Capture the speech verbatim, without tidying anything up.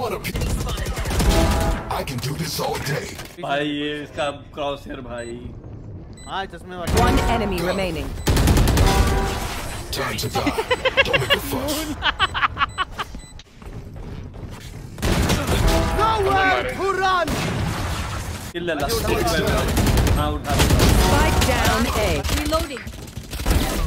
want a piece? I can do this all day. भाई ये इसका क्रॉसहेयर भाई. हाँ चश्मे वाला. One enemy remaining. Time to die. Don't make a fuss. Nowhere to run. किल ले ला. हाँ उठा. Spike down A. Reloading.